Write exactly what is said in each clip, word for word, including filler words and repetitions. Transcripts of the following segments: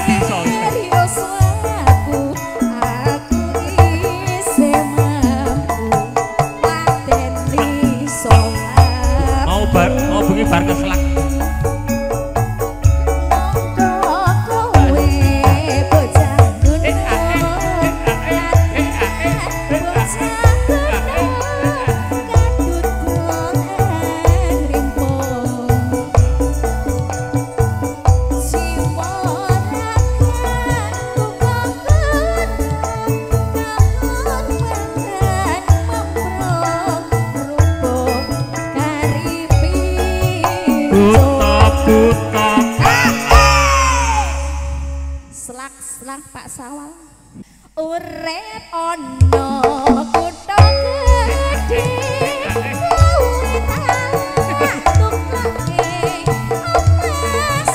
Selak Pak Sawal urip ono kutha gedhe kuwi tak tuklake emas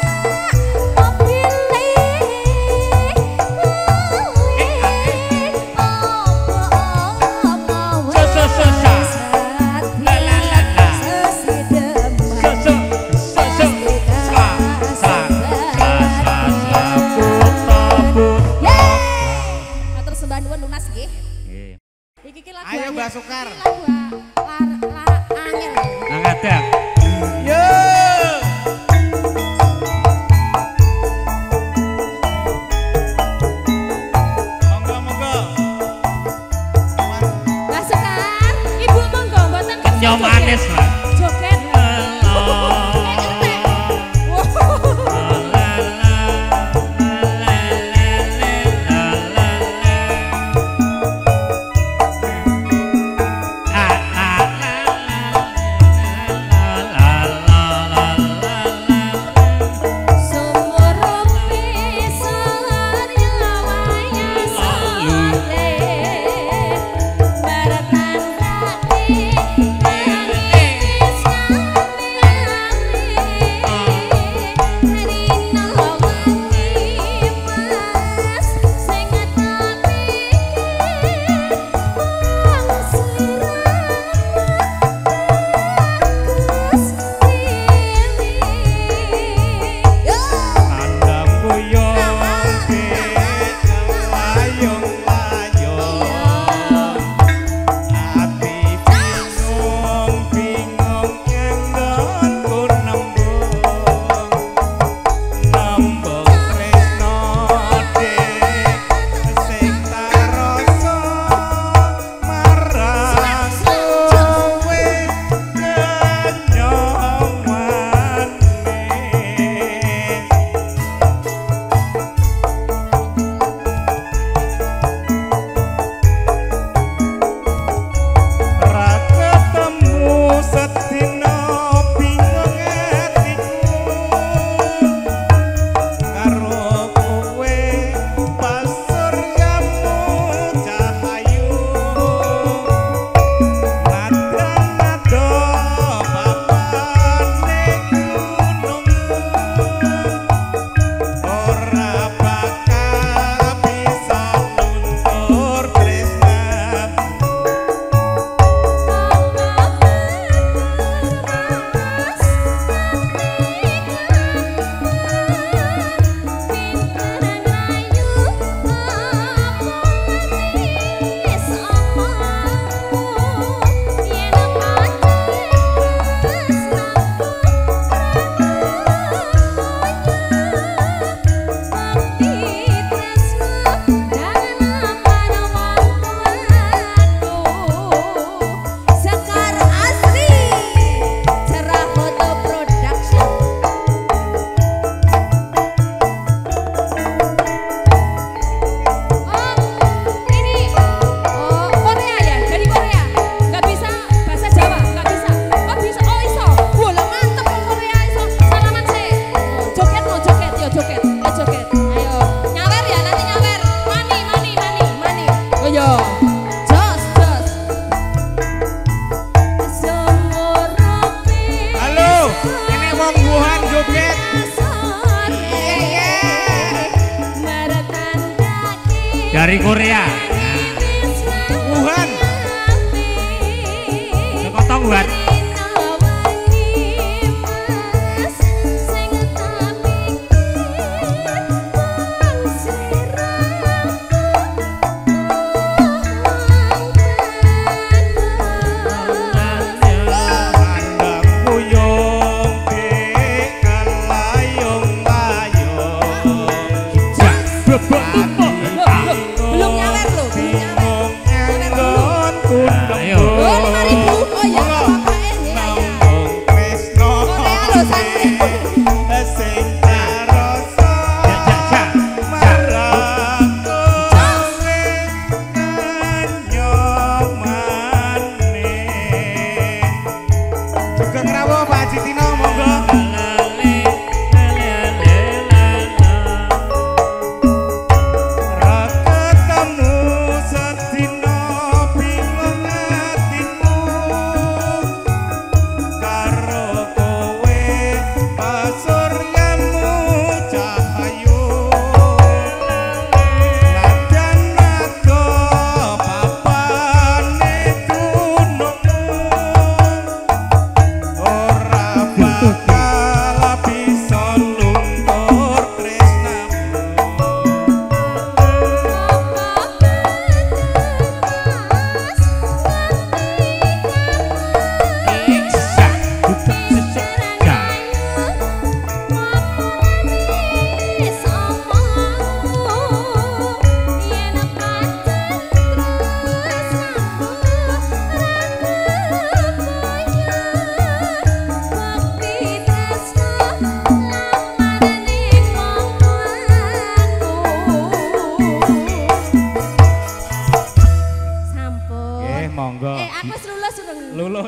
mobil kuwi apa-apa la la la la sesidem lunas nggih. Iki iki lagu. Ayo Mbak Sukar. Lagu angel. Angadang. Yo. Monggo monggo. Mbak Sukar, Ibu monggo mboten kerja. Nyom manis, Pak. Joget. Dari Korea. Wuhan. Sekotong Wuhan.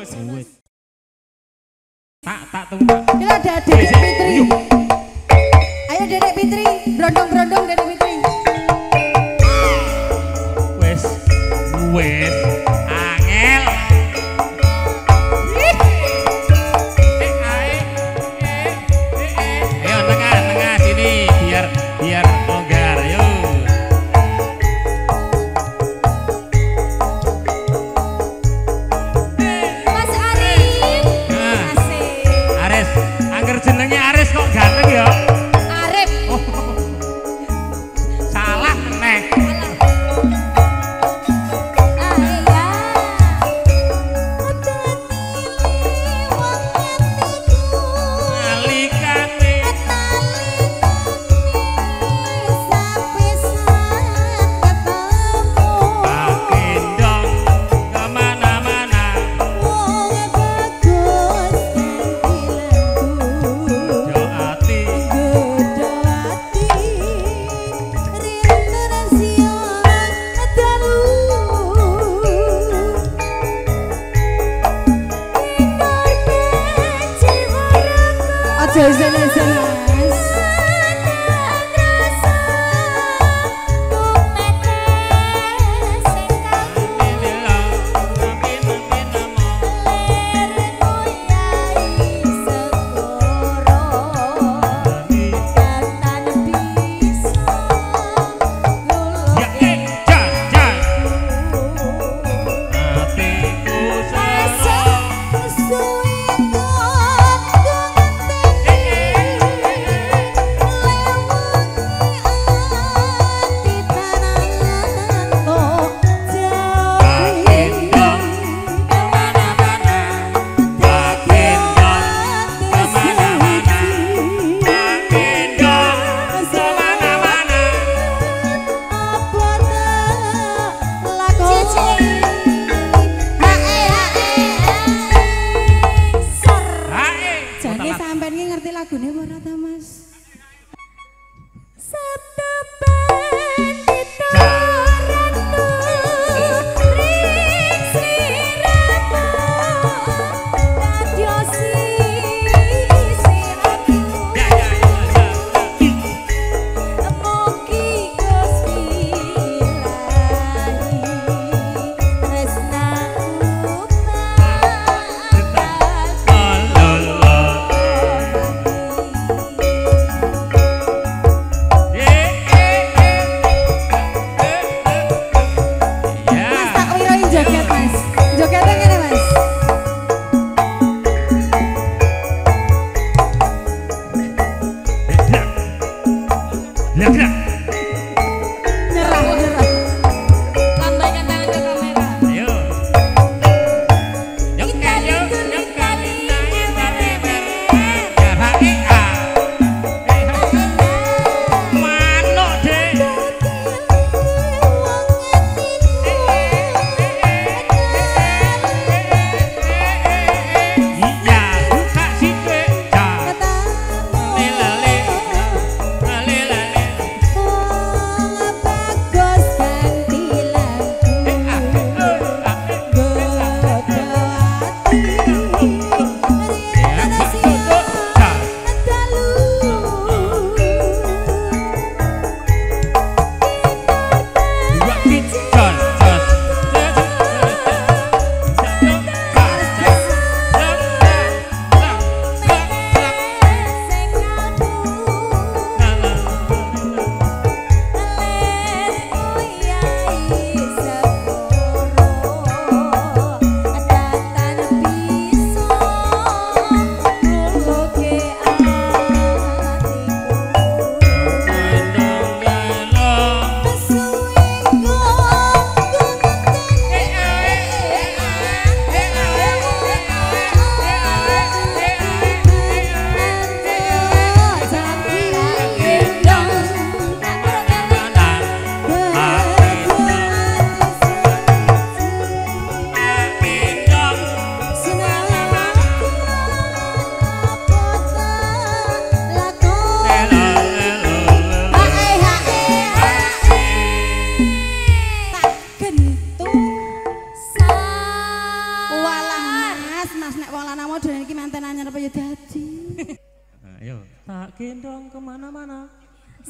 Tak tak tunggu. Kita ada Dedek Fitri. Ayo Dedek Fitri, brondong-brondong Dedek Fitri. Wes, wes, angel. Ayo tengah, tengah sini biar biar longgar. Ayo. Mas Arif. Nah. Asik. Ares, angger jenenge Ares kok ganteng ya? Arif. Oh. Salah neh. Nalikane gendong kemana-mana. Yo ati Aja isen-isen Mas. lila amin amin namo. Ya eh jan jan. Atiku sero. Gendong kemana-mana. Gendong kemana-mana. Gendong kemana-mana. Hae. Jane sampean iki ngerti lagune apa ora ta Mas? Ya ya ya ya. Mas tak wirai joget Mas. Jogetnya ngene Mas. Nyerah, nyerah. Lambaikan tangan ke kamera.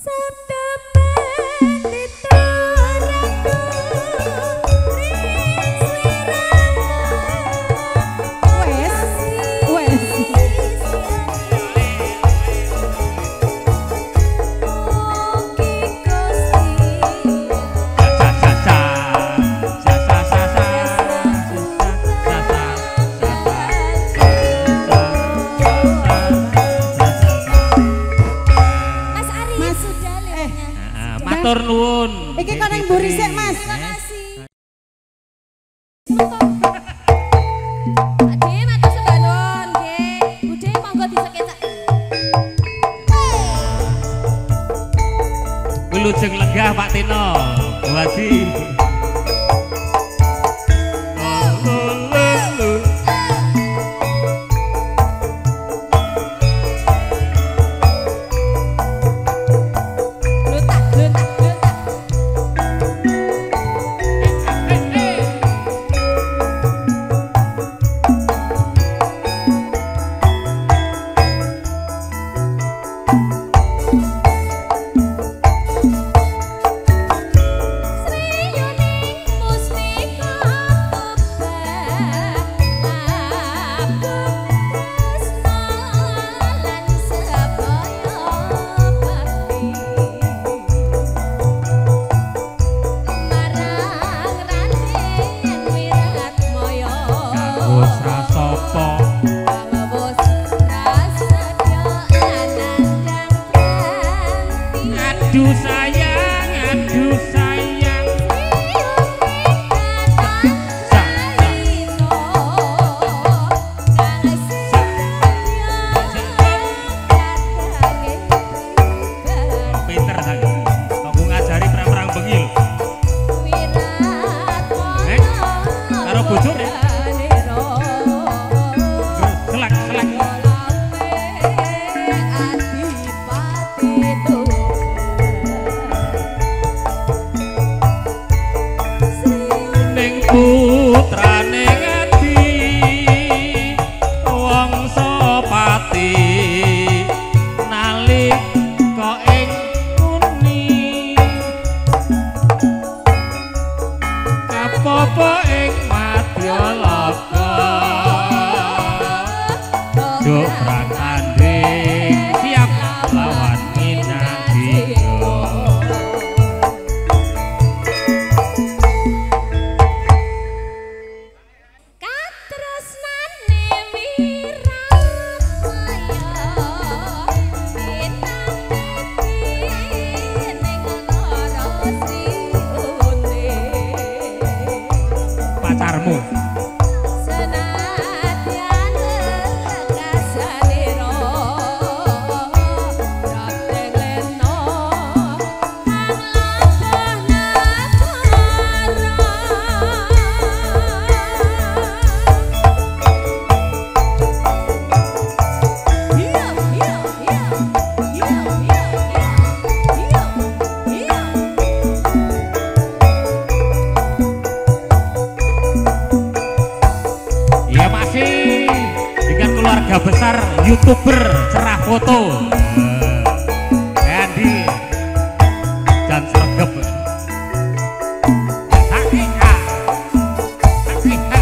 Matur nuwun. Iki kok nang mburi sik, Mas. Terima kasih. Ade matur sembah nuwun, nggih. Budhe monggo disekecak. Wilujeng lenggah Pak Tino. Bu Haji. Aduh sayang, aduh sayang. Pinter saya, aku ngajari perang-perang bengi lho. Eh, karo bojone. Selak, selak. Putrane ngati wong sopati nalika ing muni kapopo ing madyalaka jogran tanding siap lawan minadika. Pacarmu senadyan lekasanira dateng leno kang labuh natara iya iya iya iya iya iya iya. ya masih dengan keluarga besar YouTuber cerah foto Andi dan sergap hakika hakika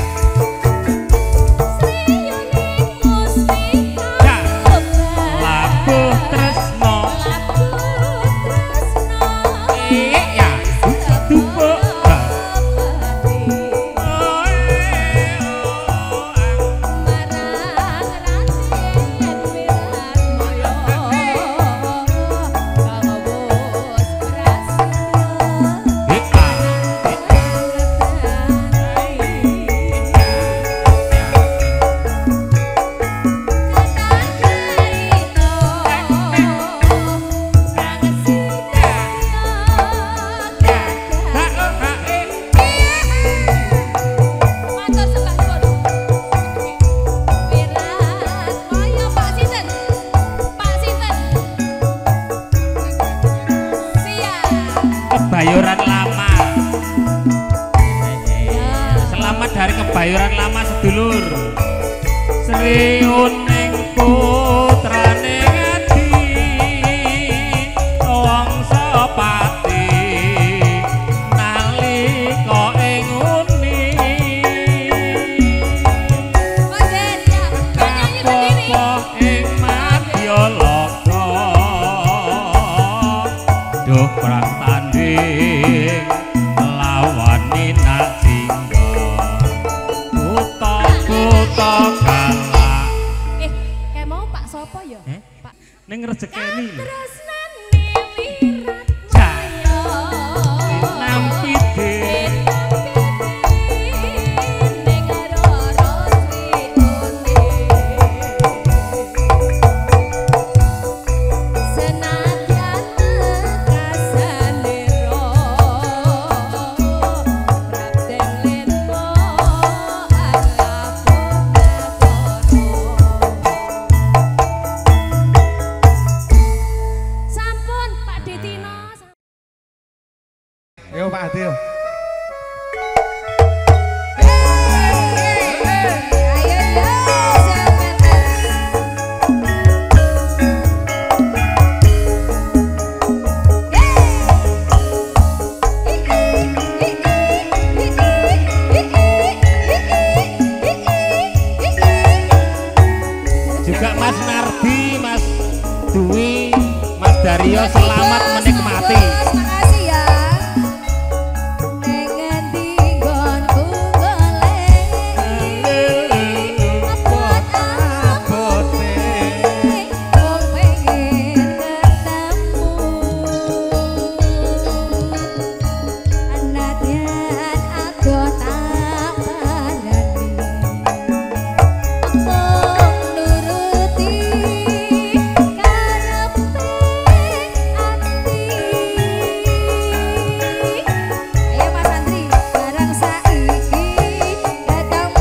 labuh tresno iya dupuk Kebayoran lama. Selamat dari kebayoran lama sedulur. Sriuning putrane ngati wong Duh perang tanding lawan Nina Jinggo Kuto-kuto kalah. Eh, kayak mau Pak sopo ya? Eh? Pak Ning rezekeni lho. tresnane lirat moyo Nampi deh. ning roro srione senadyan kasane ro rabden lento sampun Pak Ditino. Yo Pak Adil. Juga Mas Nardi, Mas Dwi, Mas Dario selamat menikmati. Makasih ya. Pengen dinggonku golek abot-abote wong pengen ketemu anadyan aku tak parani mung nuruti karepe ati. Ayo Mas Andri, barang saiki ketemu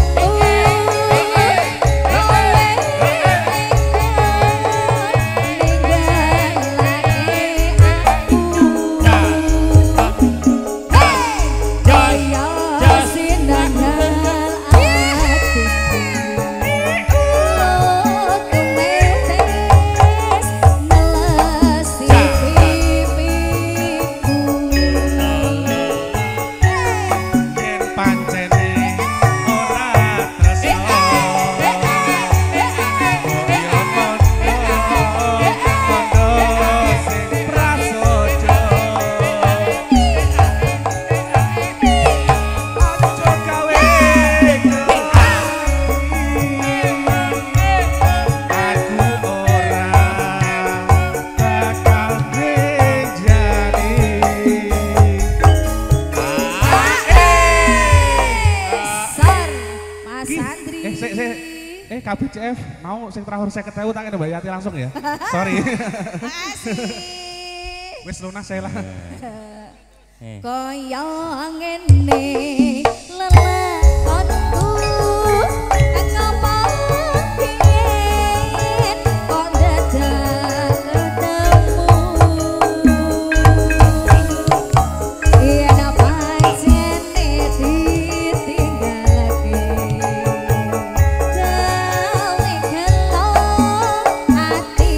Yen pancene ora tresno yo kondo sing prasojo aja gawe aku ora bakal ngejani. Sar, Mas Andri. Eh, se, se, eh K B C F mau sing terakhir saya ketemu tak ada Mbak Yati langsung ya. Sorry. Makasih. Wis lunas saya lah. Eh. Kaya ngene lelakonku ngapa pengen kok dadak ketemu yen pancene ditinggalake gawe gelo ati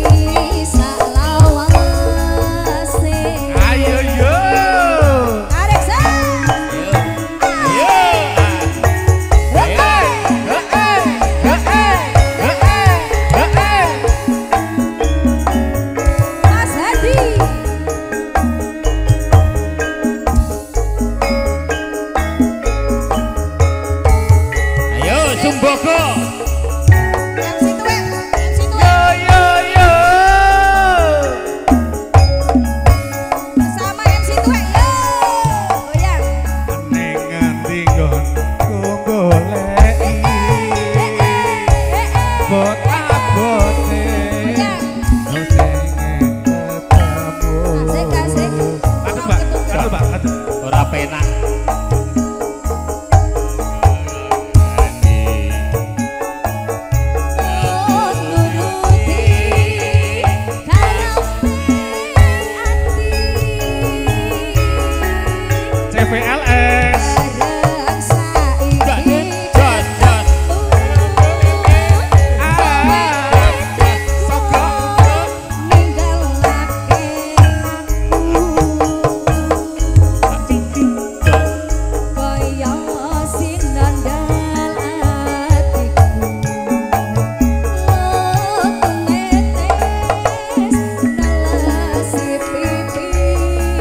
salawase. Ayo yo. Arek sa. Yo. Mas Hadi. Ayo Sumbogo. M C tuwek, M C tuwek. Yo yo. Sama M C tuwek yo. Goyang. Ning ngendi nggonku goleki bot abote Goyang. yo pengen ketemu. Asik asik. Aduh Mbak, aduh Mbak, aduh. Ora penak. Nuruti karepe ati. C V L S. Bareng saiki Jos, jos. Ah, sogok. ninggalake kaya sinandal atiku lo tumetes nelesi pipiku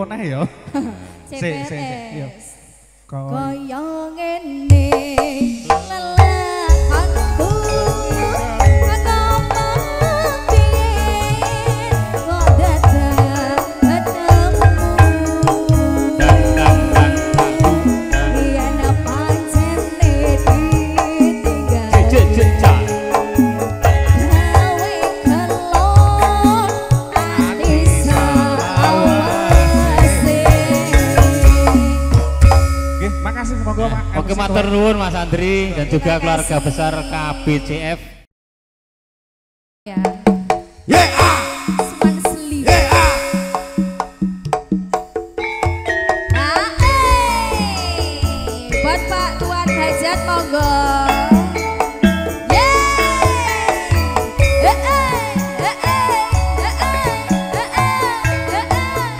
neh ya. C P R S. Kaya ngene lelahanku ngapa piye kok dadak ketemu yen pancen ditinggal cek cek cek gawe kelo ati sawase. Nggih, makasih monggo Pak. Oke, matur nuwun Mas Andri dan juga keluarga besar K B C F. Ya. Yeah. Seman seli. Yeah. Ah, eh. Buat Pak Tuan Hajat monggo. Yeay. Eh, eh, eh, eh, eh, eh, eh, eh, eh, eh,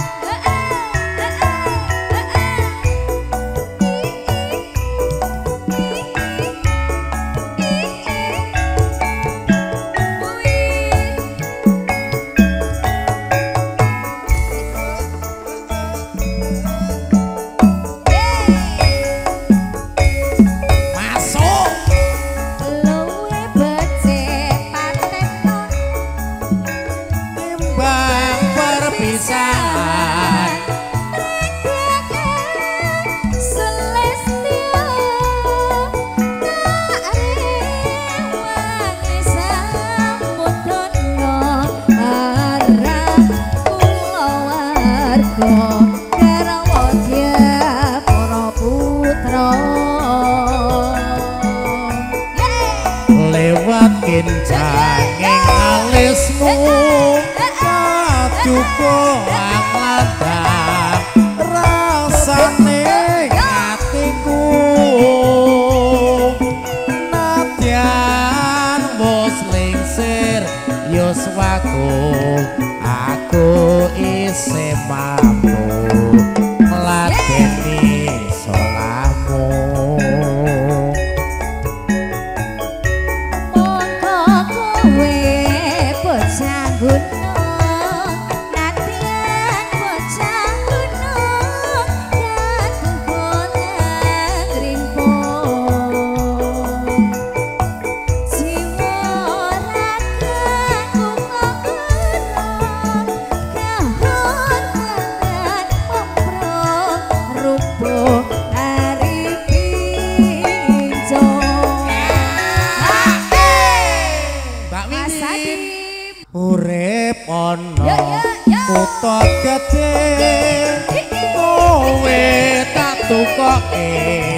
Masuk. luwe becik patekon Timbang perpisahan. Selestia karewangi sambut dono marang kula warga Karawatya para putra. Lewat kincanging alismu kaduka anglandang rasane atiku nadyan wis lingsir yuswaku aku isih mampu ngladeni salahmu. Monggo kowe bocah gunung nadyan bocah gunung katukonan rimpung jiwa ragaku menggerak kahormatan oprong rupa hari pinjong. Mbak Mas Wiwin Adim. urip ana Ya, ya, ya. kutha gedhe kowe tak tukoke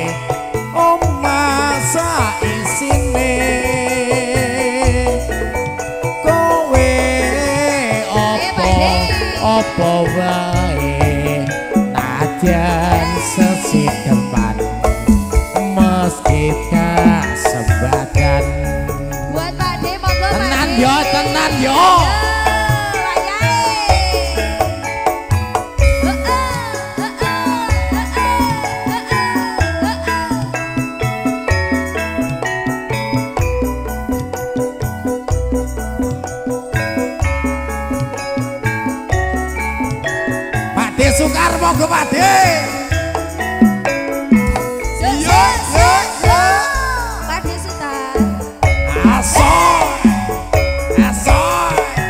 omah sak isine kowe apa apa wae nadyan sesidepan meski kasebadan. Buat Pak D monggo Pak Tenan D. yo, tenan yo. Yo, wayahe. Heeh, heeh, heeh, heeh, heeh. Pak D Sukar monggo Pak D. Yo, yo, yo, yo. Pak D Sutar. Asoy. Asoy.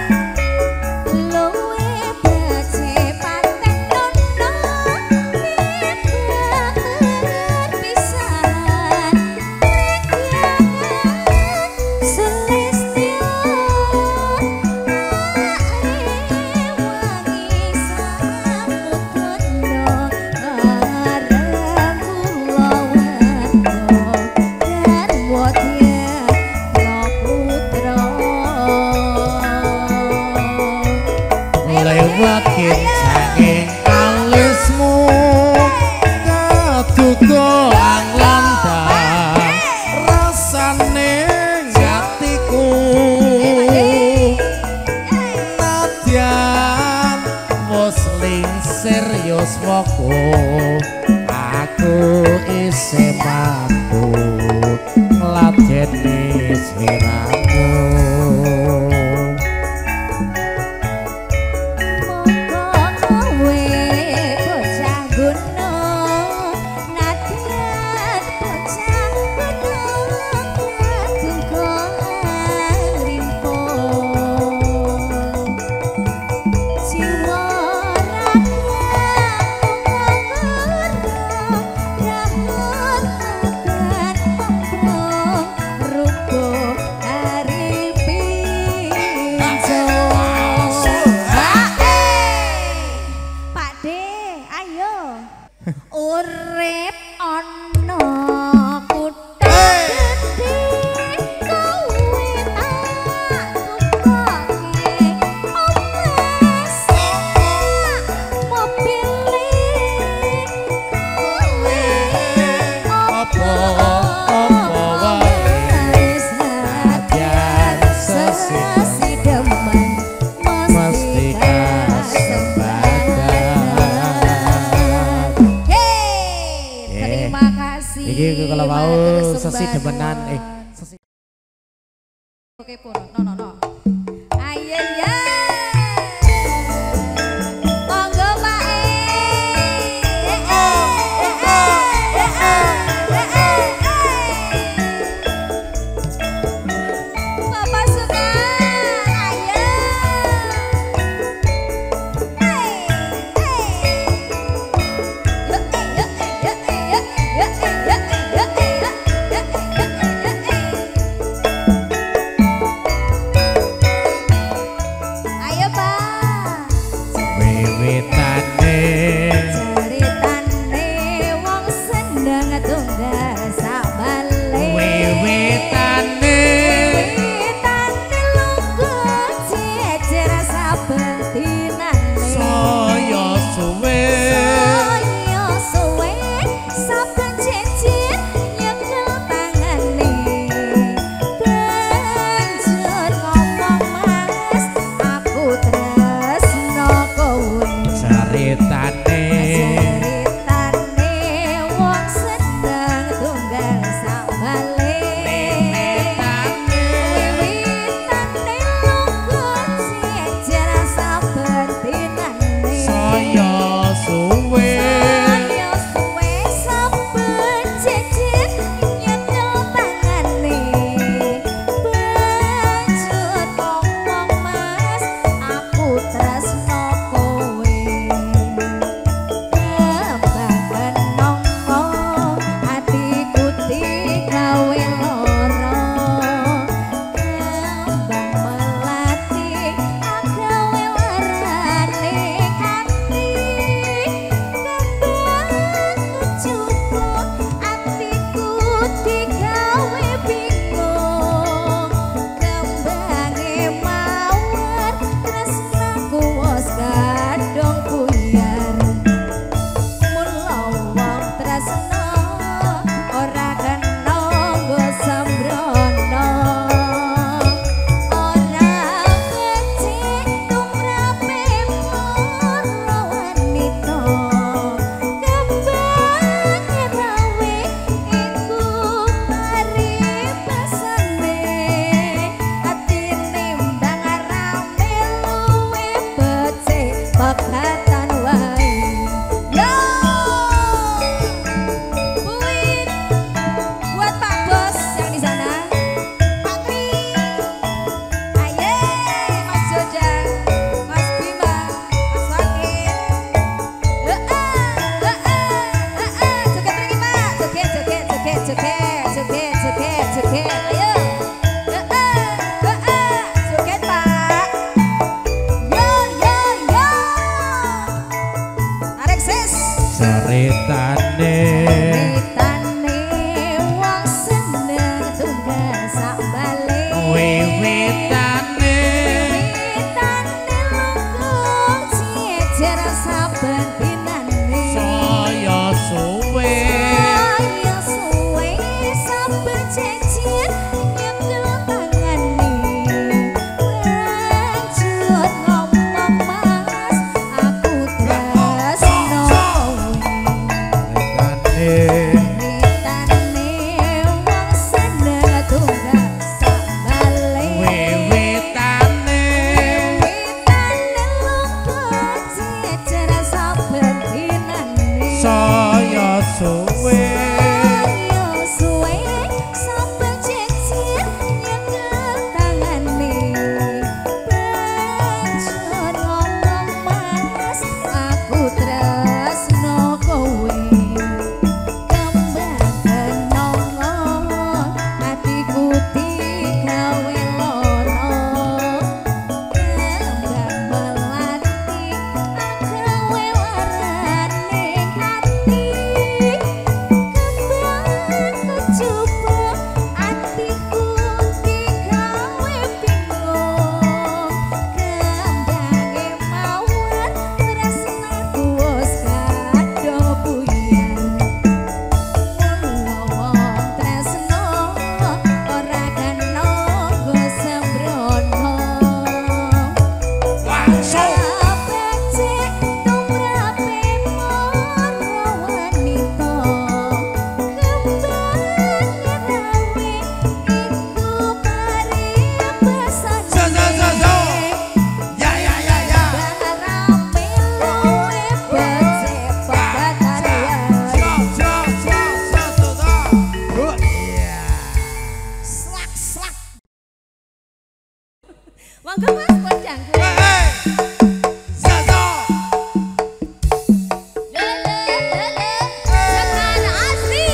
Luwe becik patek dono timbang perpisahan Renggangan selestia wangi sambut dono marang kula warga Garwatya praputra. Lewat kincanging alismu kaduka anglandang rasane atiku nadyan wis lingsir yuswaku aku isih mampu ngladeni sliramu. Monggo kowe demenan eh oke pun no no no ayo ya monggo Pak eh eh eh eh Bapak suka ayo ayo Pak wiwitane ceritane wong sendang tunggal sak bale wiwitane wiwitane lugu jejer saben dinane saya suwe saya suwe saben jejer nyekel tangane banjur ngomong mas aku tresno kowe ceritane ceritane wong sendang tunggal sak bale wiwitane lugu jejer saben dinane saya suwe saya suwe saben jejer nyekel tangane banjur ngomong mas aku tresno kowe kembang nongko atiku digawe lara kembang melati agawe warane ati kembang cukup atiku digawe bingung kembange mawar tresnaku wis kadung buyar mula wong tresno ora kena nggo sembrono ora becik tumrape para wanita kembange rawe iku mari pesane atine mbang rame luwe becik pegatan wae yo buit buat Pak Bos yang di sana Pak Tri aye Mas Jojang Mas Bima Mas Wakil heeh heeh heeh joget lagi Pak joget joget joget joget joget joget joget ayo heeh heeh joget Pak yo yo yo tarik sis ceritane ceritane wong seneng tunggal sak bale wiwitane wiwitane lugu jejer saben dinane saya suwe saya suwe saben jejer nyekel tangane banjur ngomong mas aku tresno kowe ceritane ceritane wong seneng tunggal sak bale wiwitane wiwitane lugu jejer saben dinane saya suwe saya suwe saben Monggo Mas Podang. Hei, Zazo. Lele lele Sekar Asli.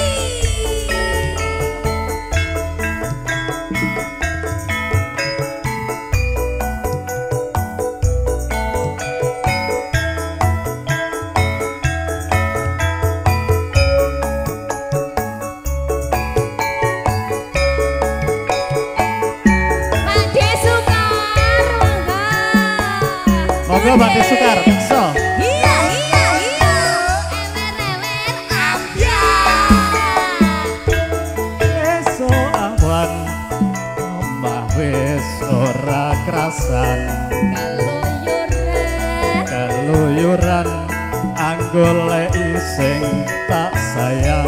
Made Sukar monggo. Monggo Mbak Sukar, so. Iya iya iya. Ewer-ewer ambyar. Esok awan Mbah wis ora krasan Keluyuran. keluyuran anggoleki sing tak sayang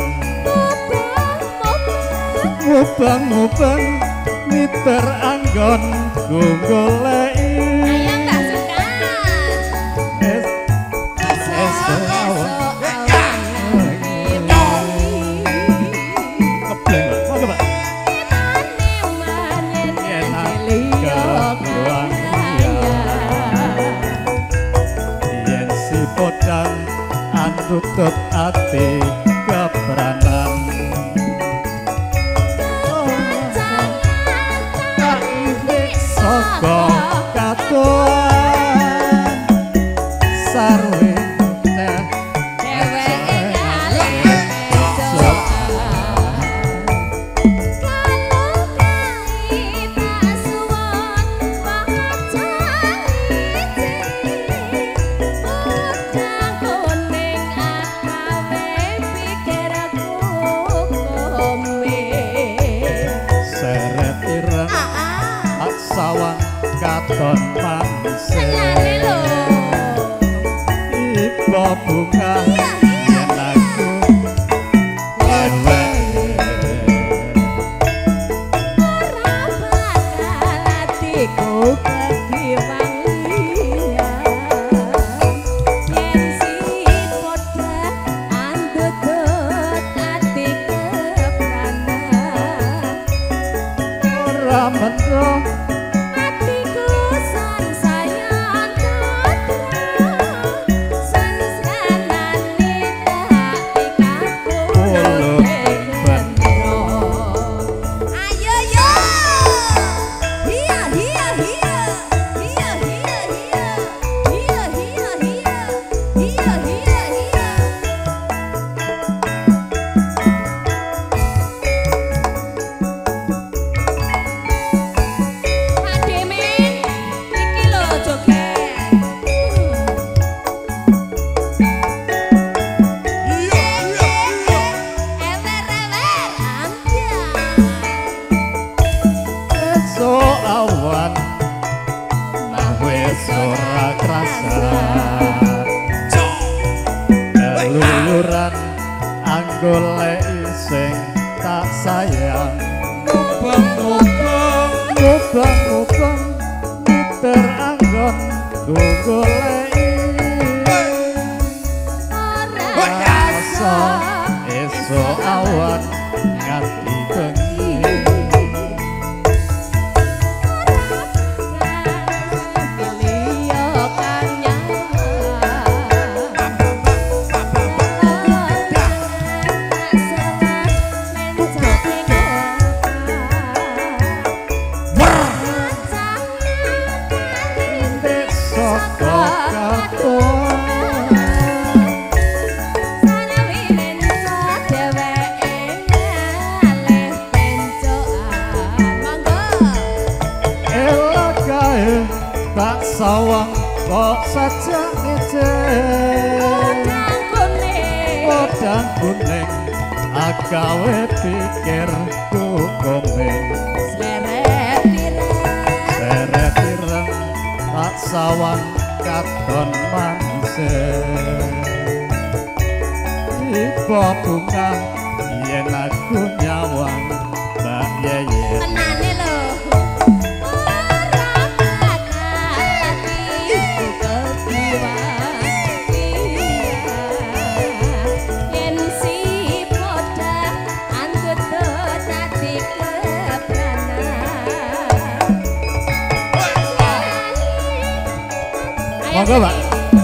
mubang-mubang miter anggon ku goleki Ayo Mbak Sukar. Es- esok awan kebleng monggo Mbak yen si podang antutut ati kebranan tak ikhlik saka katoan sarwe teh seret ireng tak sawang katon manse iba bunga yen aku ewek ora mendro Ayo yo, hiya hiya hiya, hiya hiya hiya, hiya hiya hiya, hiya hiya hiya. Hademen, iki lho joget. Iya, iya, iya. Ewer-ewer ambyar. esok awan nah wis ora krasan keluyuran anggoleki sing tak sayang Mubang-mubang. mubang-mubang miter anggon ku goleki rasa esok awan nganti bengi besok katoan elok kae tak sawang kok saja ngecek podang kuning agawe pikirku komeng seret ireng tak sawang katon manse iba bunga yen aku nyawang mbak yeye Tenane lho. Ora bakal atiku kekiwang. Yen si podang antut ati kebranan. Monggo, Mbak.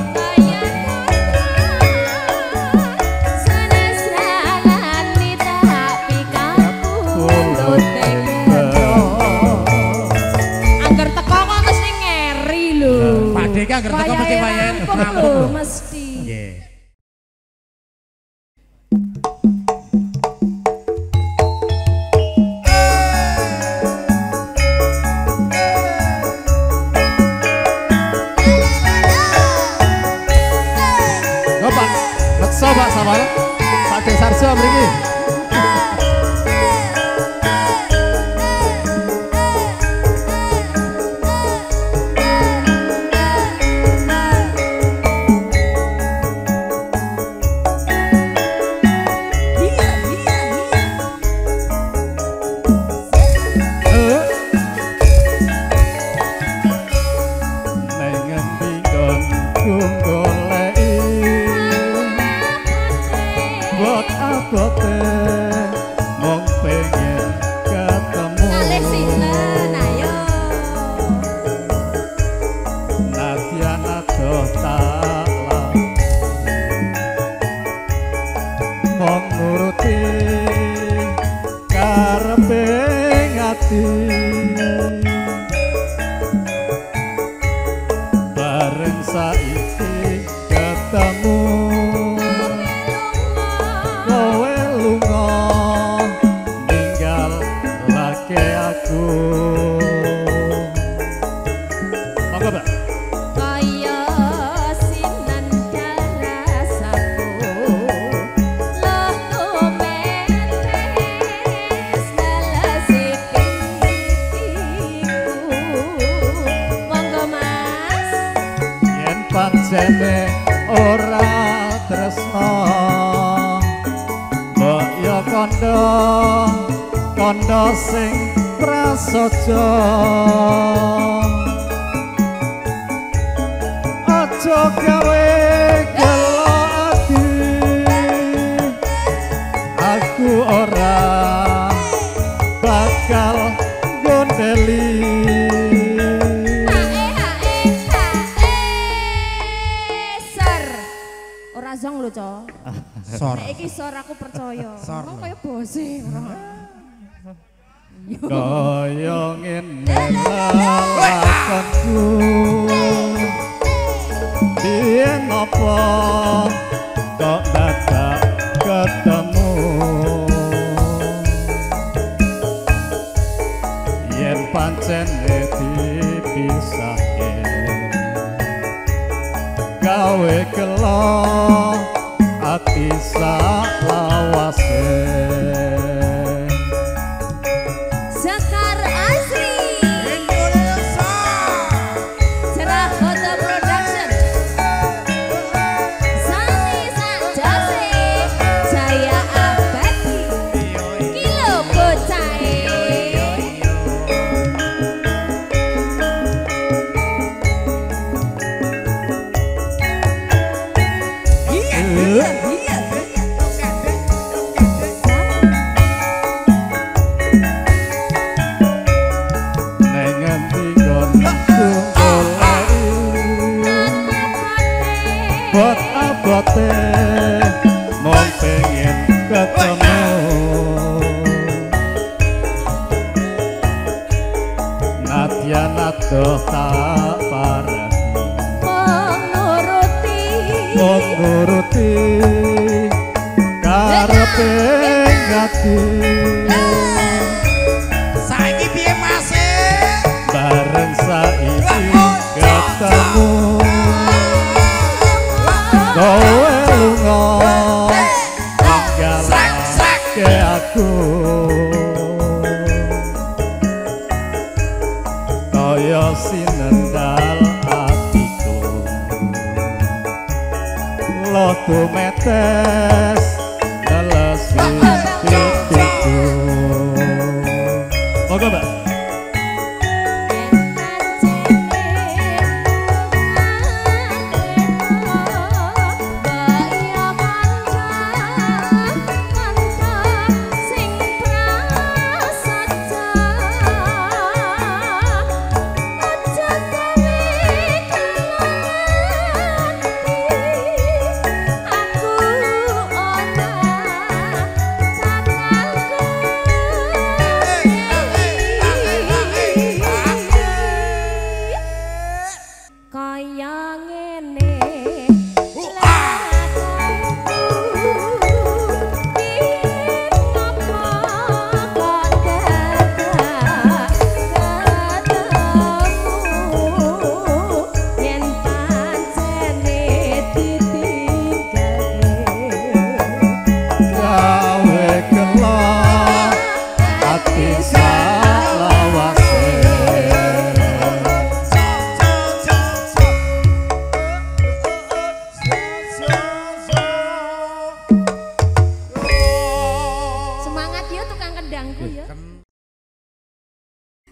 Deka anggere teko mesti wayahe rampung mesti. Nggih. Bapak, bekso Pak Sawal. Pak Desarjo mriki. Bareng saiki ketemu kowe lunga ninggal lake aku. Monggo, Mbak. Kaya sinandara sapu loh tumetes nalasi pipiku. Monggo Mas. Yen pancene ora tresno mbok yo kandha kandha sing prasaja. Aja gawe gelo ati aku ora bakal gondeli. Hae hae hae. Sor. Ora zong lho, Cok. Sor. Nek iki sor aku percaya. Sor. Ngomong kaya bose ora. Kaya ngene lakonku biyen apa kok dadak ketemu yen pancen dipisahke gawe kelo ati salawase. Zakar Azri. Indonesia. Cerah Foto Production. Sani Sakjase. Jaya Abadi. Kilo Bocahe. Iya, iya, iya. Bot abote mau pengen ketemu nadyan adoh tak parani Menguruti. mau nuruti karepe ngati Saiki piye Mas? bareng saiki ketemu kowe lunga ninggalake aku kaya sinendal atiku lo tumetes nelesi pipiku. Monggo, Mbak.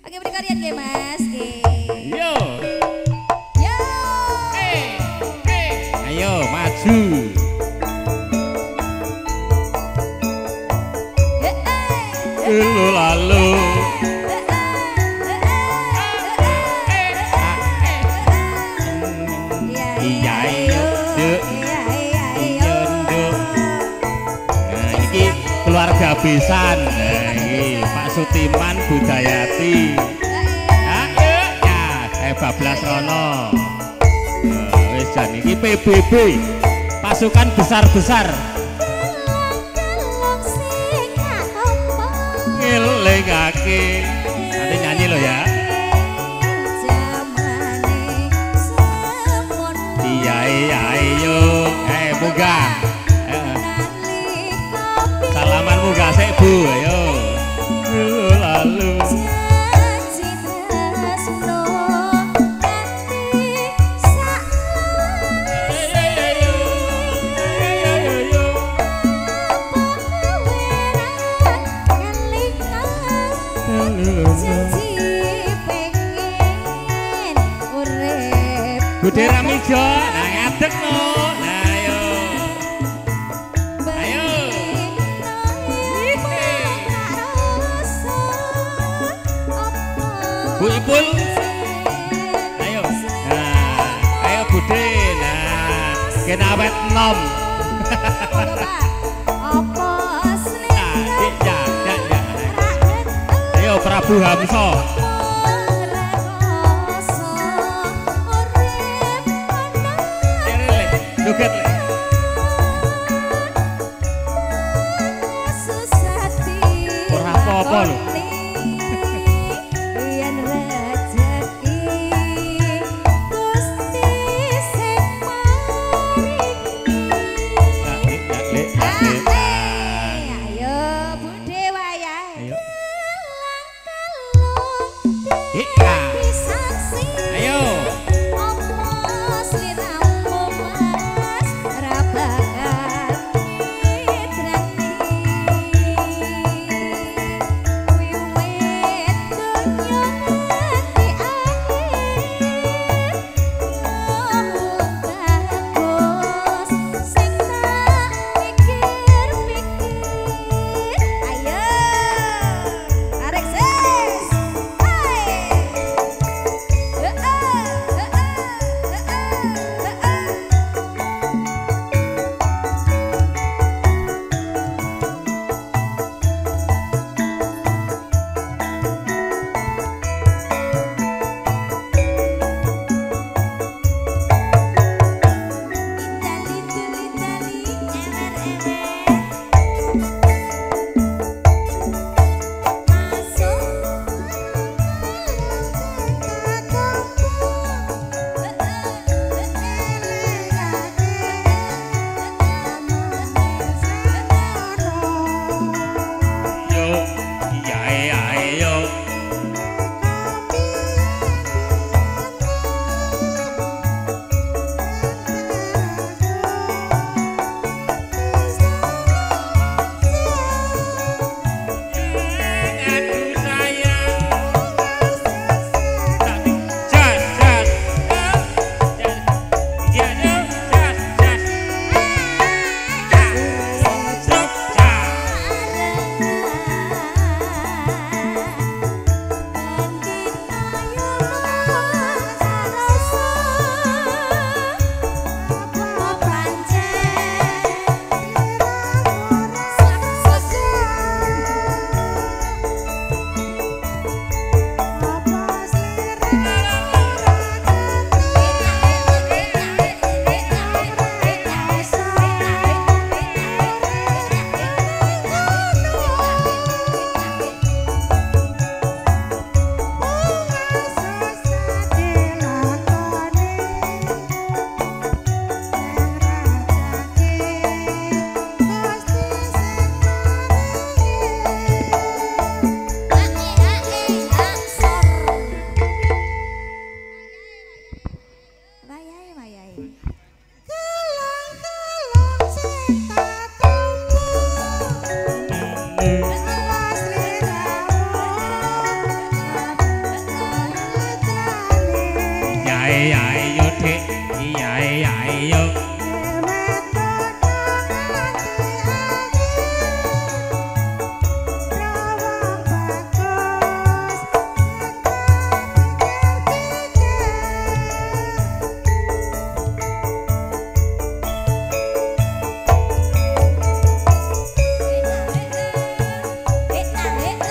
Oke, beri kalian nggih, Mas. Nggih. Yo. Yo. Eh, eh. Ayo maju. Eh, eh. Lalu lalu. Iya iya duk. Iya duk. Nah iki keluarga besan. Nah iki Pak Sutiman Budayati. Ya yuk ya eh bablas rono. Nah, wis jan iki P B B. Pasukan besar-besar. Ngelingake. Nanti nyanyi lo ya. Iya iya iyo. Eh munggah. Eh, salaman munggah sik Bu, ayo. Lalu. Bude Ramijo, nah ngadeg no, nah ayo, ayo, Bu Ipul, ayo, nah, ayo Bude, nah, kena awet nom, nah, ya, ya, ya, ayo Prabu Hamso. Joget le. Ora apa-apa lho. Yen rejeki Gusti sing paringi. Ayo Bude wayahe. Ayo. Langkalung Ika. disaksi. Ayo. Ayo, iya iya dik iya iya iya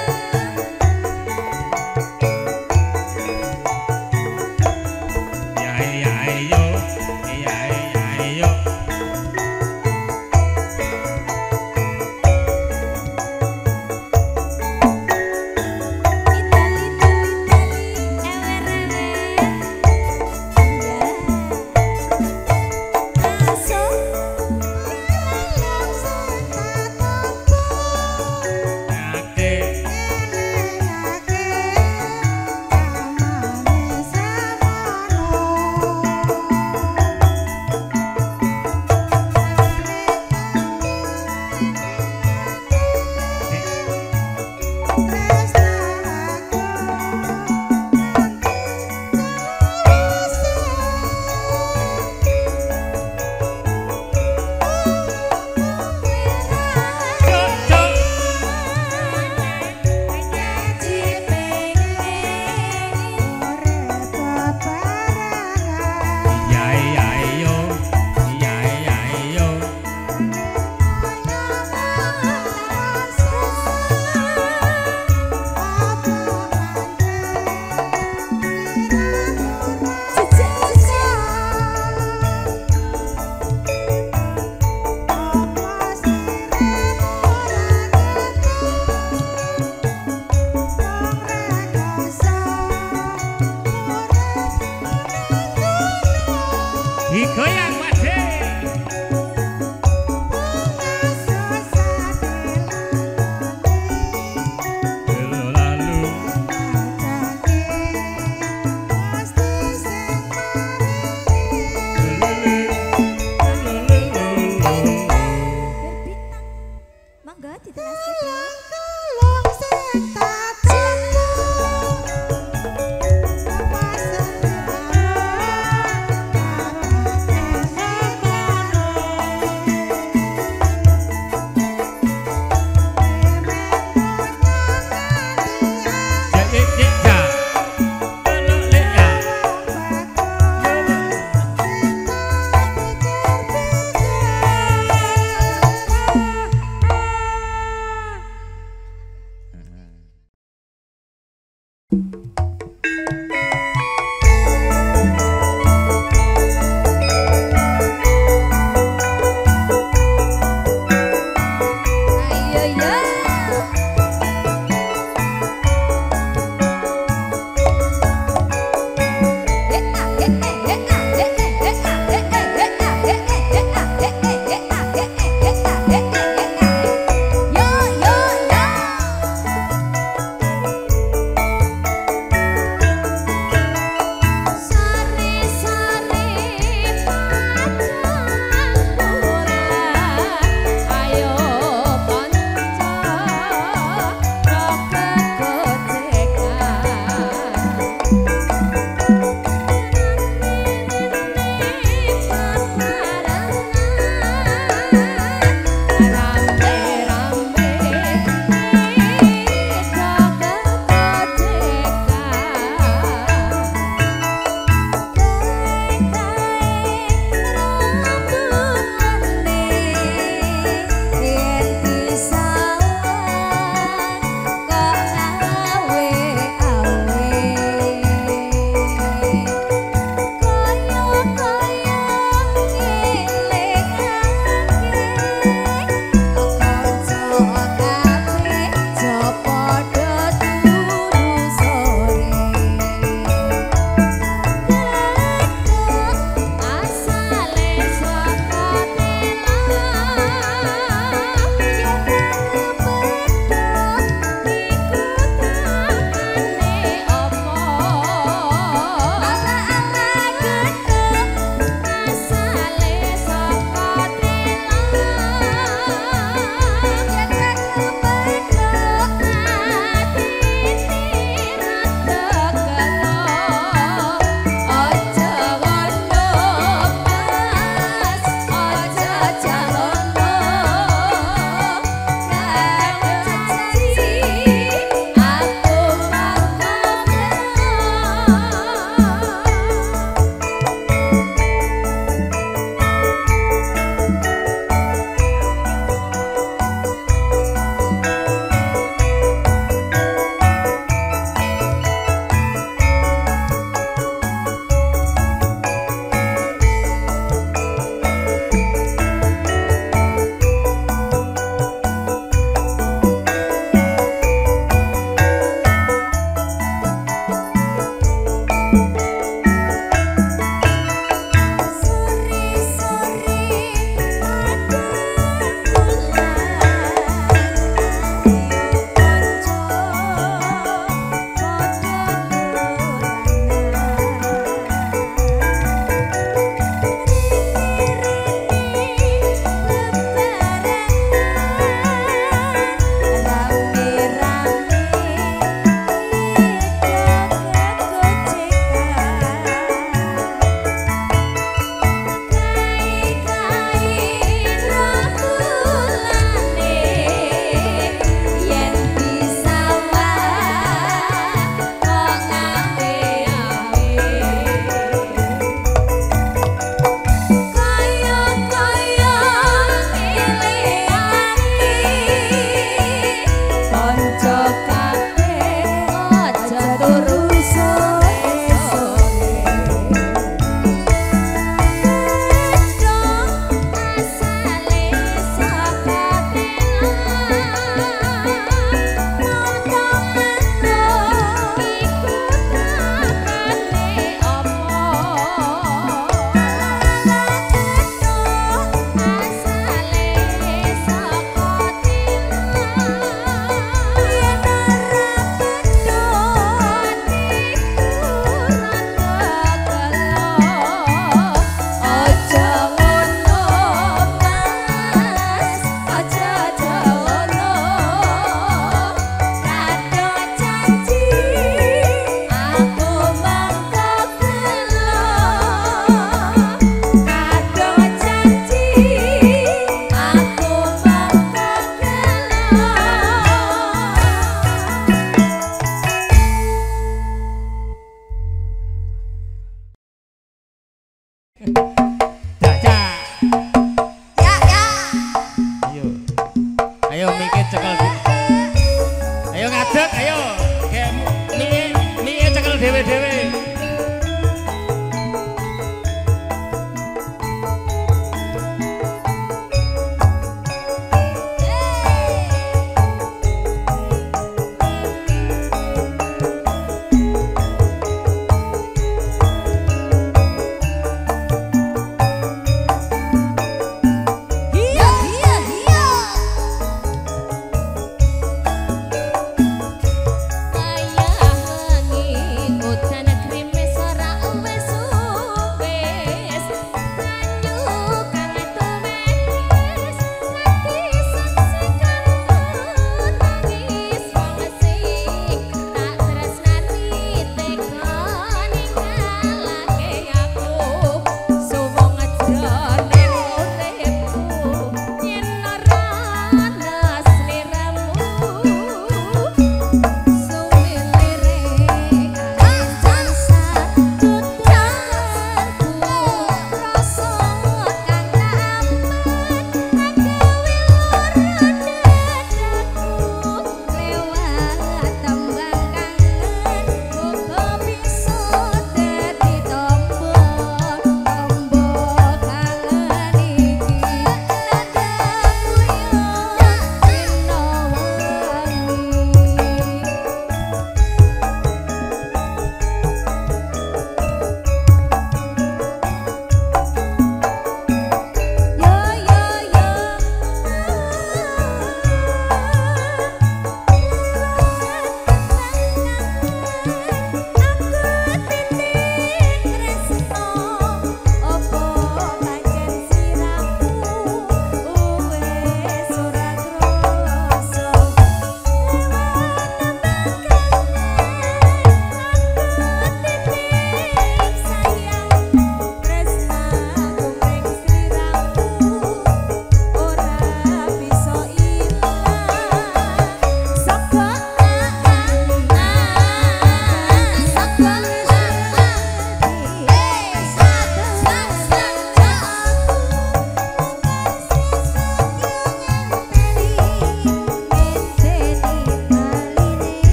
ya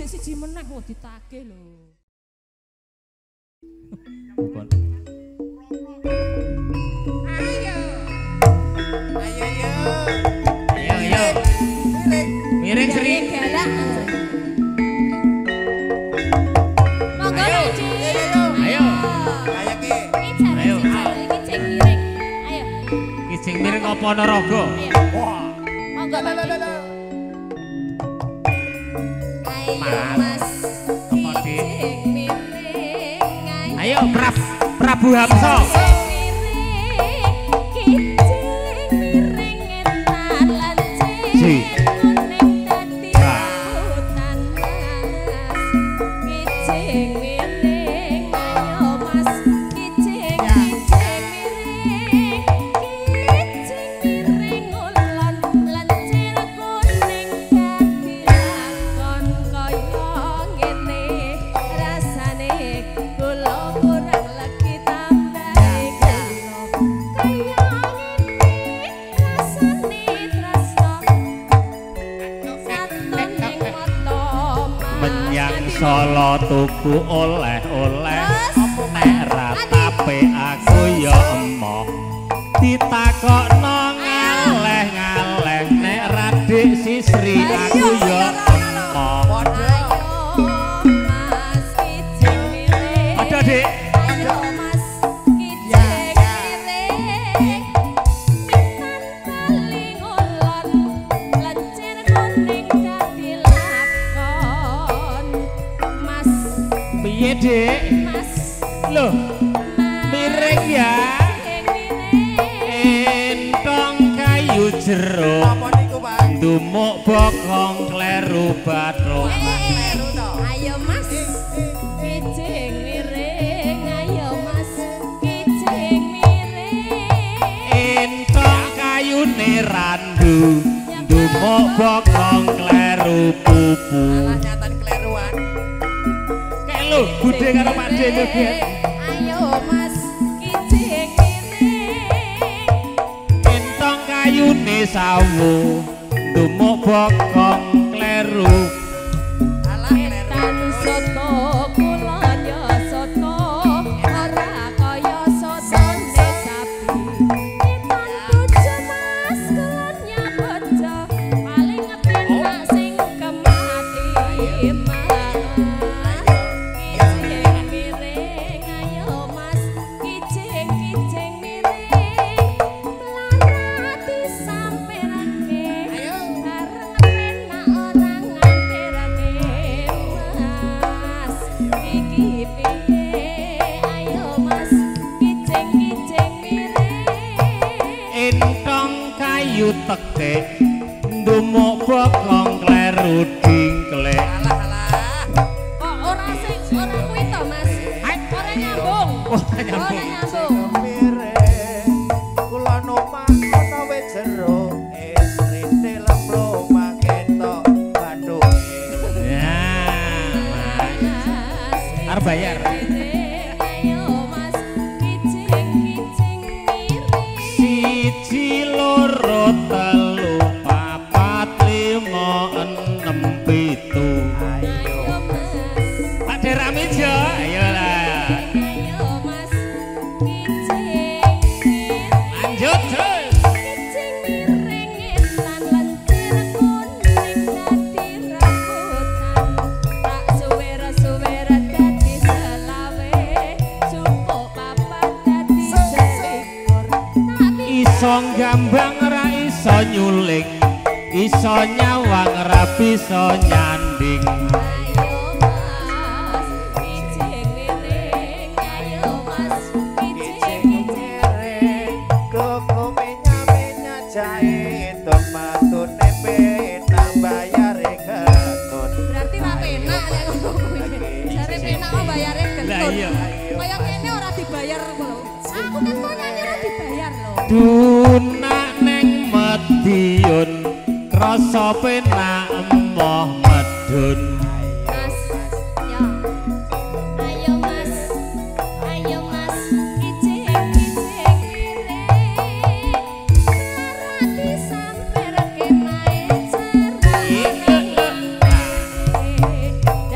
sik siji meneh kok ditagih lho. Bukan. Ayo. Ayo ayo. Ayo ayo. Miring. Miring Sri. Galak. Monggo Ayo. Ci. Ayo. Ayo. Ayo ki. Iki jare Ayo. iki cek miring. Ayo. Kijing miring apa Ponorogo? Wah. Monggo Pak Ibu. Ayo Mas. Mas. Apa, Dik? Kijing miring. Ayo Prab Prabu Hamsa. Si. Menyang Solo tuku oleh-oleh nek ratape aku ya emoh ditakokno ngaleh-ngaleh nek radik sisri aku ya emoh. Padha. Ada Dik. Piye Dik? Loh, miring ya. Entong kayu jeruk Apa niku, Pak? ndumuk bokong kleru bathuk. Kleru to. Ayo Mas, kijing miring. Ayo Mas, kijing miring. Entong kayune randu ndumuk bokong kleru pupu. Alah nyatan kleruan. Kayak lho, budhe karo Pak De nyoget. Ayo Mas, kijing miring. Entong kayune sawu ndumuk bokong kleru. Alah kleru. Tan soto kula ya soto ora kaya sotone sapi. Tan bojo Mas kulanya bojo paling ngepenak sing kemati Mas. Kijing miring ayo Mas, kijing kijing miring. Pelarati samperake Ayo. bareng penak orang ngantirane Mas. Iki piye ayo Mas, kijing kijing miring. Entong kayu tekek ndumuk bokong kleru dingklek. Alah alah. Kok ora sing ora kuwi to Mas? Ora nyambung. Ora nyambung. Ora nyambung. Miring. Kula numpak ana wit jeruk. Esrite lemplo maketok bandunge. Ya, Mas. Arep bayar. Ayo Mas, kijing kijing miring. Siji loro telu papat lima enem pitu. Ayo Mas, Pak De Ramijo, ayo lah. ayo Mas, kijing miring. Lanjut terus. Kijing miring intan lentir kuning dadi rambutan. Tak suwera-suwera dadi selawe, cukup papat dadi selikur. Tapi Iso gambang ra iso nyuling, iso nyawang ra bisa nyanding. ayo Mas, kijing miring. Ayo Mas, kijing kijing Miring. Koko menya-menya jahe. Tomatune penang bayare ketut. Berarti ra penak nek ngono kuwi. Jare penak kok bayare Lah gentut. iya. Kaya kene ora dibayar lho. Aku kan kok nyanyi ora dibayar lho. Dunak neng Madiun, krasa penak emoh medun. Mas, ya. Ayo Mas, ayo Mas, kijing kijing miring. Larati samper kenae cerah.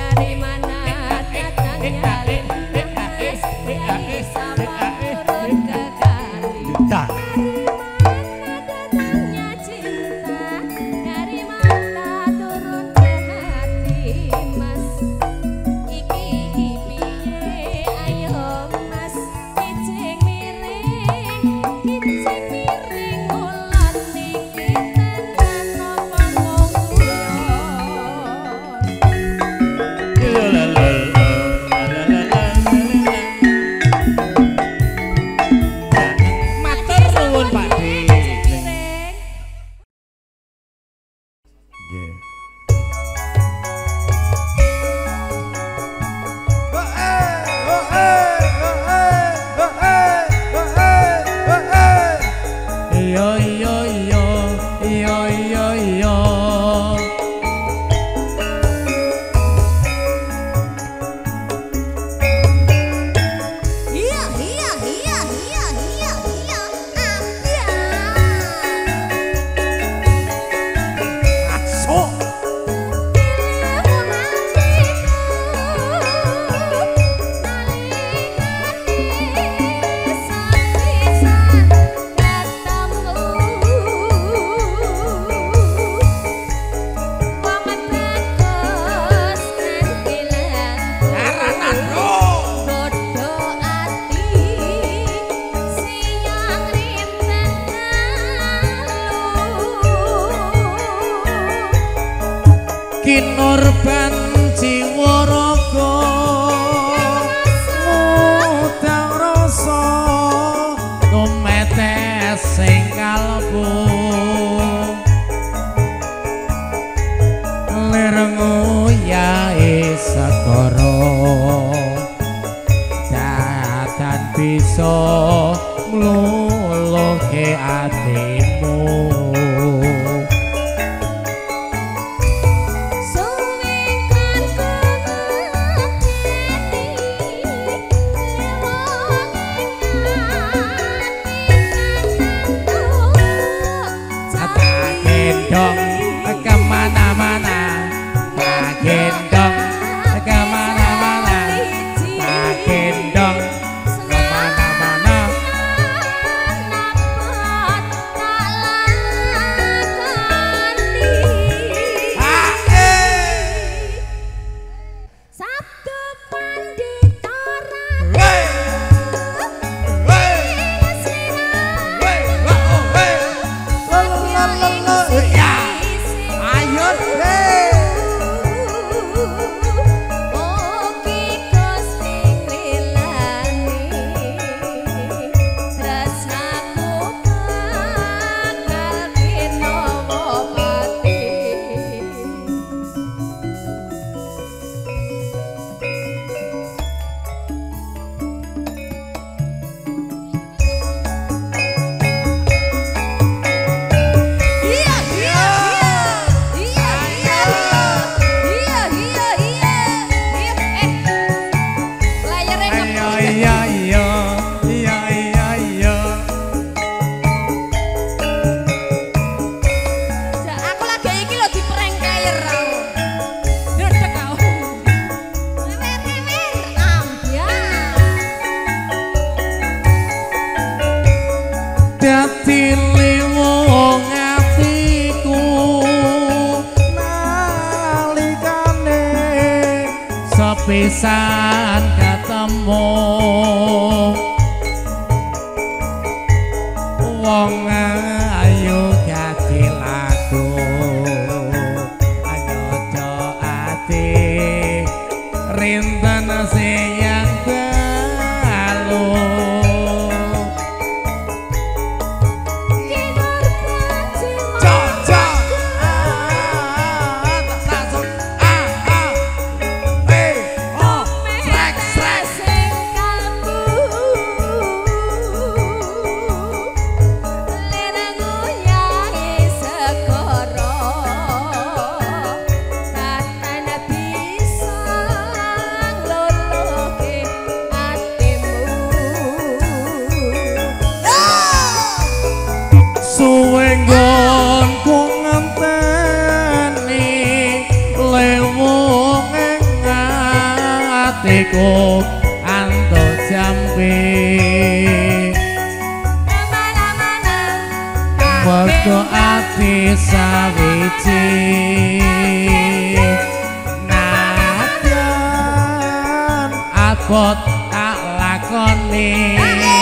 pisan ketemu wong ayu dadi laku anyojo ati rinten sing balu atiku anto jampi mergo ati sawiji nadyan abot tak lakoni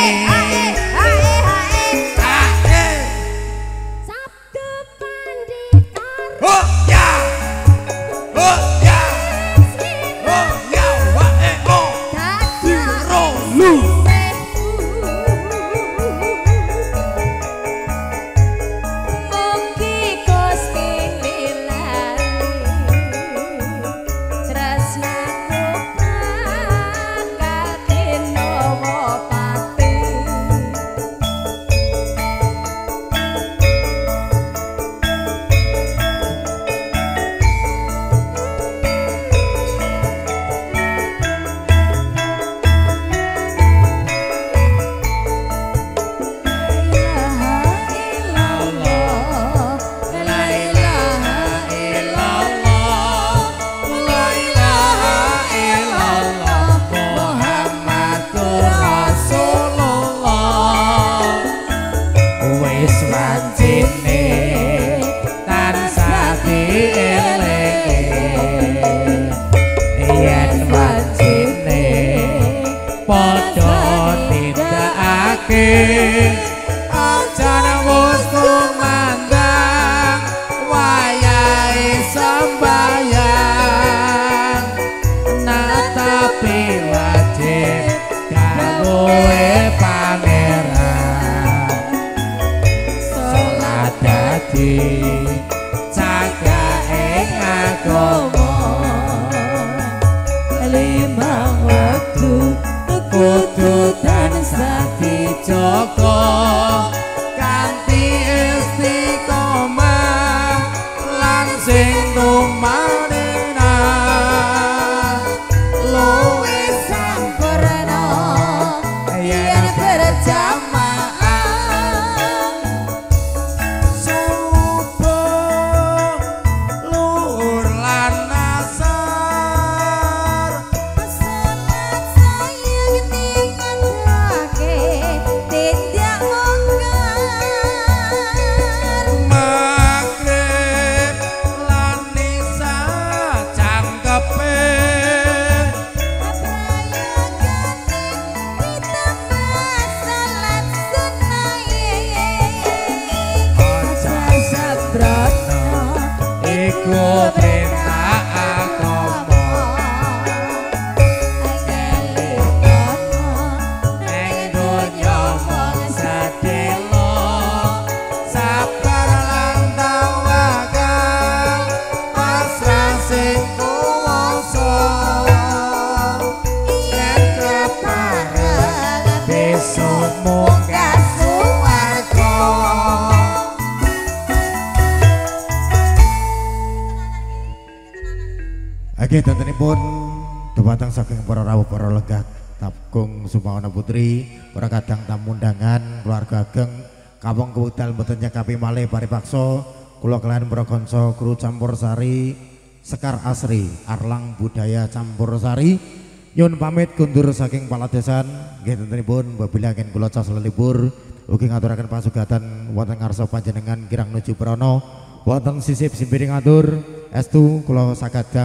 Oke, tentenipun dumateng saking para rawuh para legak Tapkung Sumawana Putri, para kadang tamu undangan, keluarga ageng, kawong kewekdal mboten nyakapi malih paripaksa, kula kaliyan para kanca kru Campursari, Sekar Asri, Arlang Budaya Campursari, nyuwun pamit kundur saking paladesan. Nggih tentenipun babila angin kula cas lelipur, ugi ngaturaken pasugatan wonten ngarsa panjenengan kirang nuju prana, wonten sisip simpiring atur, estu kula sakadang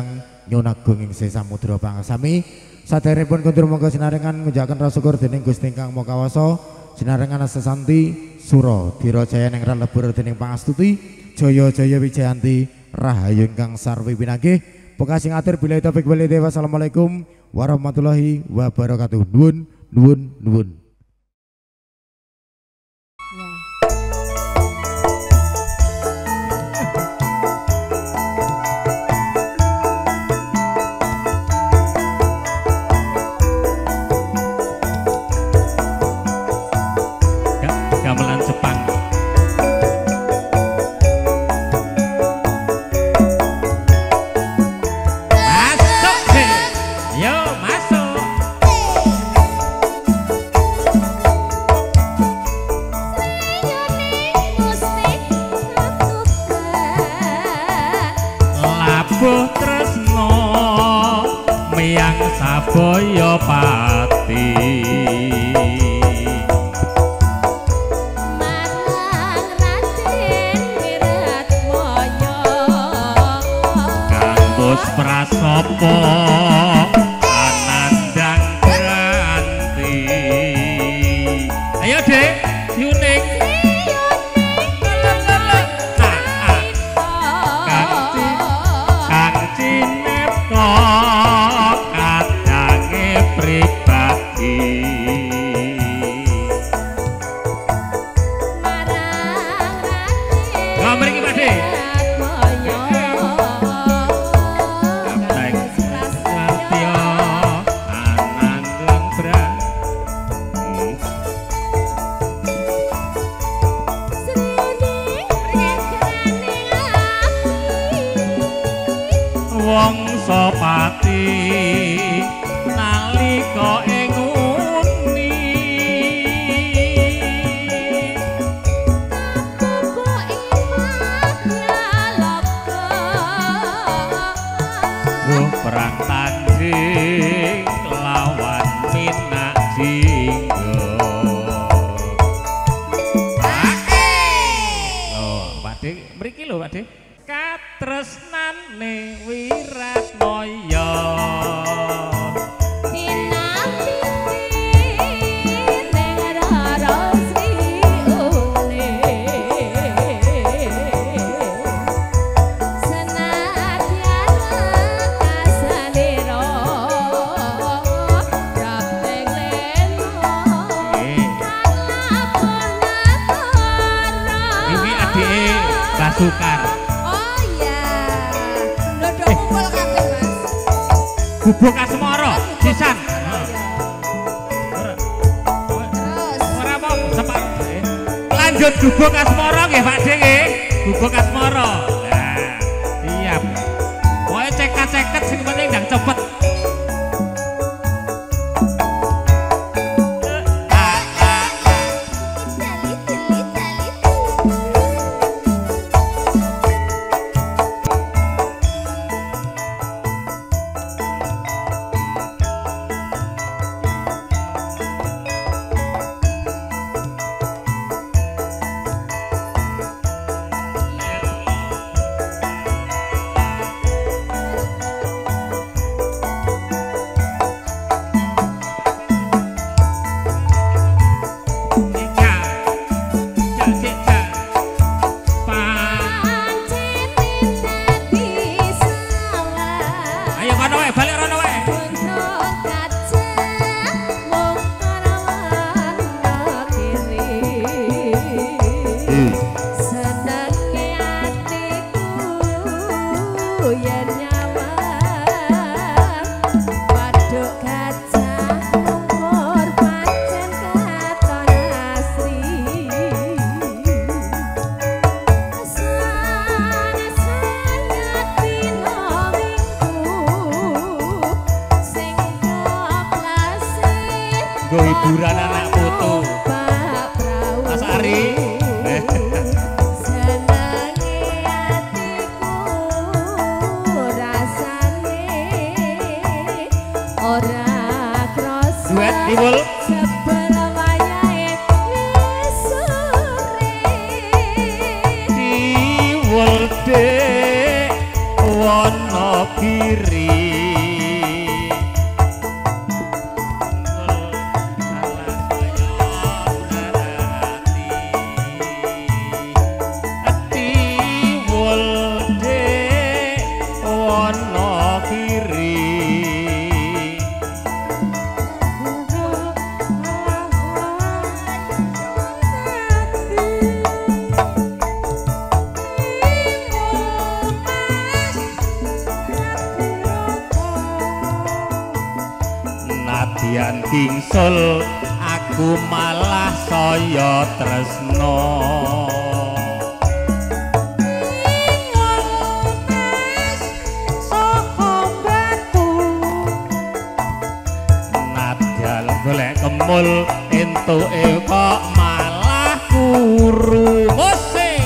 Nyuwun agung ing samudra pangasami. Saderepun kundur monggo sinarengan ngujaken rasa syukur dening Gusti ingkang Maha Kawasa. Sinarengan sesanti sura dirajaya ning lebur dening pangastuti. Jaya-jaya wijayanti rahayu ingkang sarwi pinanggih. Pekasing atur billahi taufik wal hidayah. Wassalamualaikum warahmatullahi wabarakatuh. Nuwun nuwun nuwun. Gamelan Jepang. Masuk sih, yo masuk. Labuh tresno miyang Sabaya Pati. Prasopo anandang ganti. Ayo Dek, yuning. Kang Cinepto kadange pribadi. Marang mriki Pak Dik. Wangsa Pati nalika ing uni Ruh perang tanding lawan Minak Jinggo. Oh, Pak Dik, mriki lho Pak Dik. Katresnane Wiratmaya Sukar. Oh iya, dodok kumpul kabeh Mas. Gubuk Asmara, sisan. Terus. Ora apa sepak. Lanjut gubuk Asmara nggih Pak Dik nggih. Gubuk Asmara. Nah, siap. Pokoke cekat-ceket sing penting ndang cepet. Hiburan anak putu Mas Ari senangi hatiku rasane ora krasa duet Iwul sebelah wayahe wis sore Iwul Dek Wonogiri nadyan kingsul aku malah saya tresno nadyan golek kemul entuke kok malah kuru musik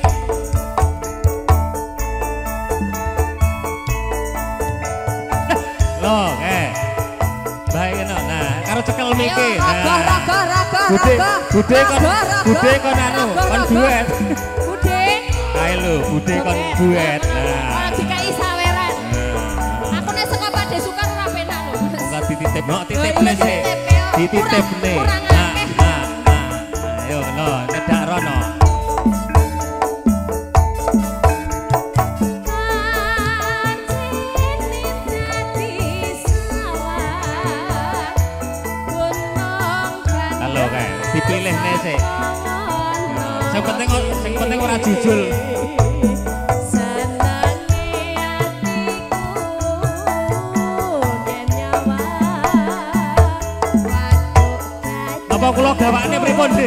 loh eh baik no nah karo cekel miki Raga, raga, raga, Bude, raga. bude kon, Raga, raga. bude kon anu, Raga, kon raga. duet. Bude. Ayo lu, bude kon duet. Nah, Ora dikai saweran. Aku nek saka Pak Desukar ora penak lho. enggak dititip, no Oh, titip iya, nih sih. titip, yo. Dititip Kurang- nih. kurang Nah, akeh. nah, nah. Ayo, no, nedak rono. Kalau kayak dipilih nih sih. Yang penting, yang penting ora jujul. Apa kula gawakne pripun sih?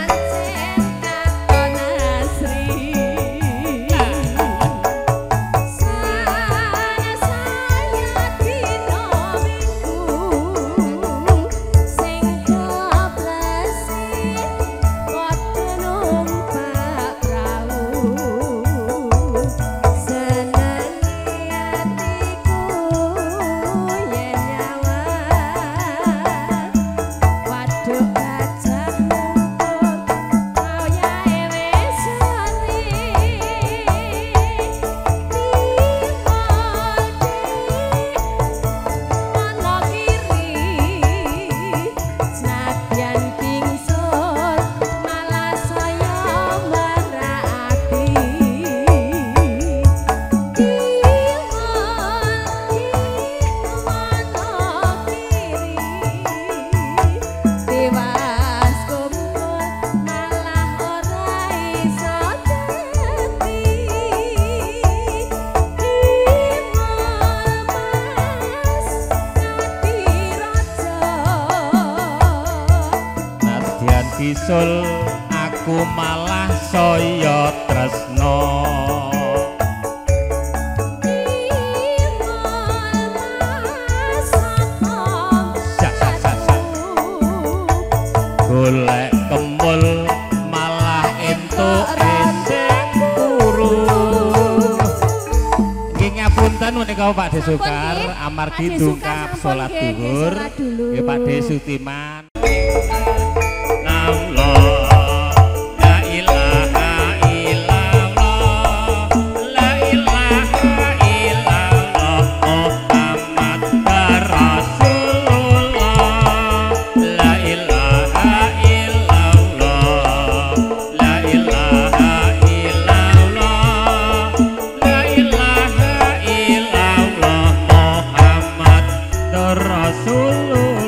Kisul aku malah saya tresno sak sak sak sak golek kemul malah entuk esek turu iki ngapunten menika Pak Desukar amargi dungkap salat zuhur nggih Pak Desutiman. Rasulullah